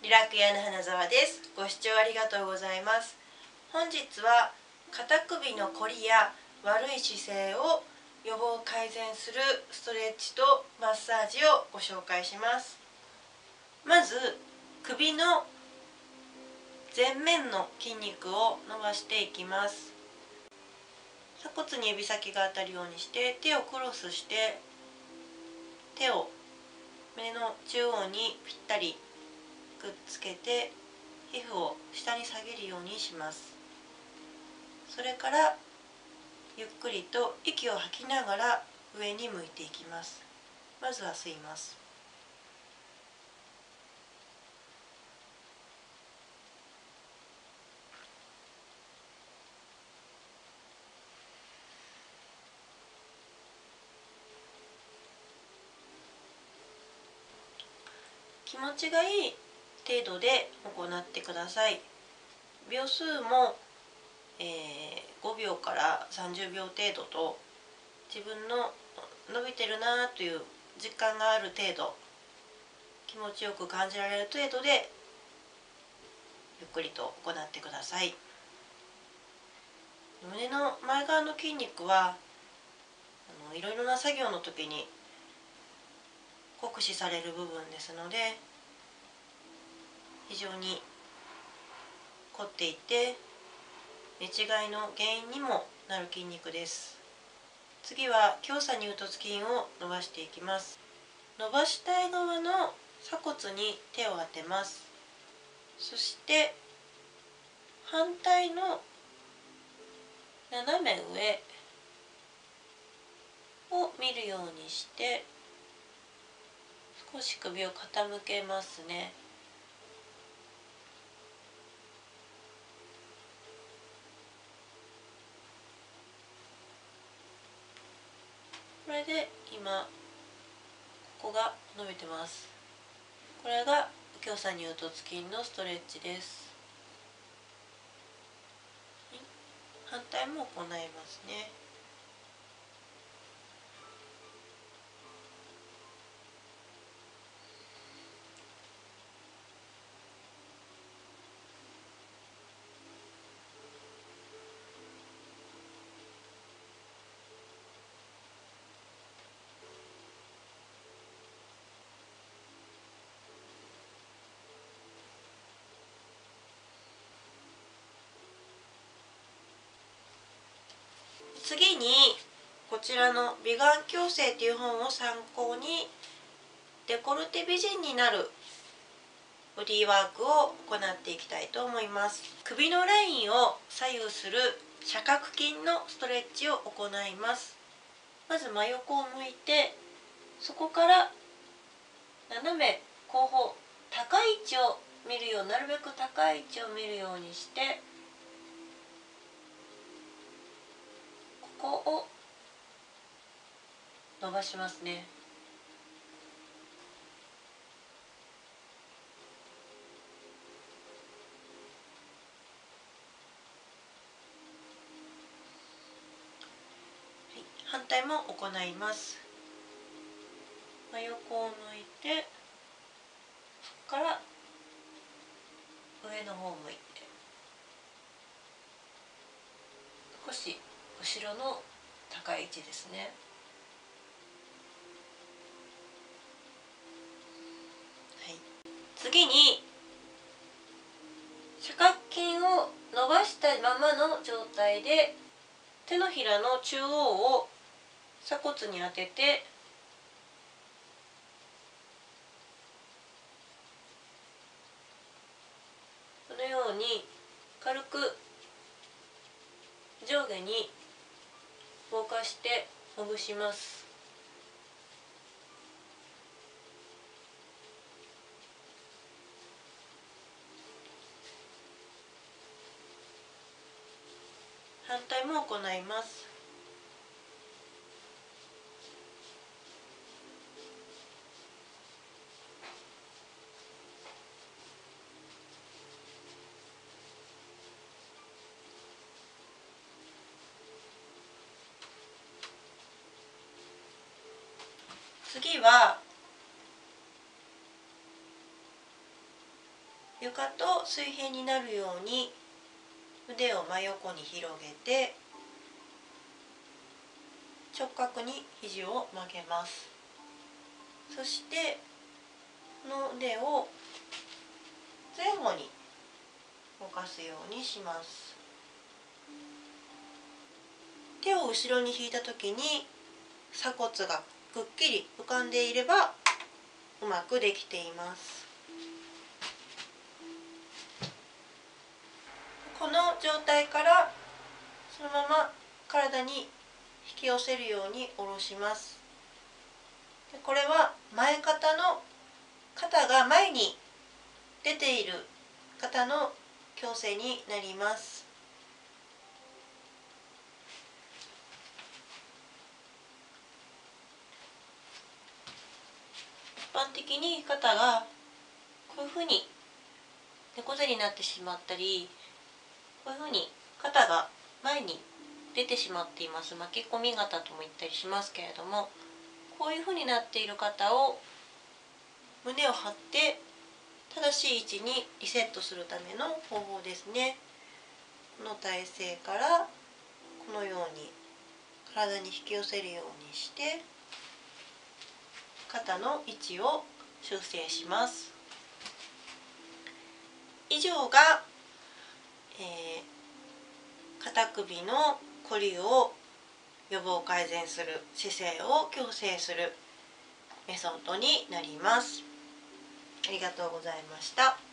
リラク屋の花澤です。ご視聴ありがとうございます。本日は肩首のこりや悪い姿勢を予防改善するストレッチとマッサージをご紹介します。まず首の前面の筋肉を伸ばしていきます。鎖骨に指先が当たるようにして手をクロスして手を胸の中央にぴったりくっつけて皮膚を下に下げるようにします。それからゆっくりと息を吐きながら上に向いていきます。まずは吸います。気持ちがいい程度で行ってください。秒数も、5秒から30秒程度と自分の伸びてるなという実感がある程度、気持ちよく感じられる程度でゆっくりと行ってください。胸の前側の筋肉はいろいろな作業の時に酷使される部分ですので、非常に凝っていて寝違いの原因にもなる筋肉です。次は胸鎖乳突筋を伸ばしていきます。伸ばしたい側の鎖骨に手を当てます。そして反対の斜め上を見るようにして少し首を傾けますね。これで今ここが伸びてます。これが胸鎖乳突筋のストレッチです。反対も行いますね。次にこちらの美顔矯正という本を参考にデコルテ美人になるボディーワークを行っていきたいと思います。首のラインを左右する斜角筋のストレッチを行います。まず真横を向いて、そこから斜め後方、高い位置を見るよう、なるべく高い位置を見るようにしてここを伸ばしますね。反対も行います。真横を向いて、そこから上の方を向いて、少し後ろの高い位置ですね。はい、次に斜角筋を伸ばしたままの状態で手のひらの中央を鎖骨に当ててこのように軽く上下に動かしてほぐします。反対も行います。次は床と水平になるように腕を真横に広げて直角に肘を曲げます。そしてこの腕を前後に動かすようにします。手を後ろに引いた時に鎖骨がくっきり浮かんでいればうまくできています。この状態からそのまま体に引き寄せるように下ろします。これは前肩の肩が前に出ている方の矯正になります。一般的に肩がこういうふうに猫背になってしまったり、こういうふうに肩が前に出てしまっています。巻き込み肩とも言ったりしますけれども、こういうふうになっている方を胸を張って正しい位置にリセットするための方法ですね。この体勢からこのように体に引き寄せるようにして肩の位置を修正します。以上が、肩首のこりを予防改善する姿勢を矯正するメソッドになります。ありがとうございました。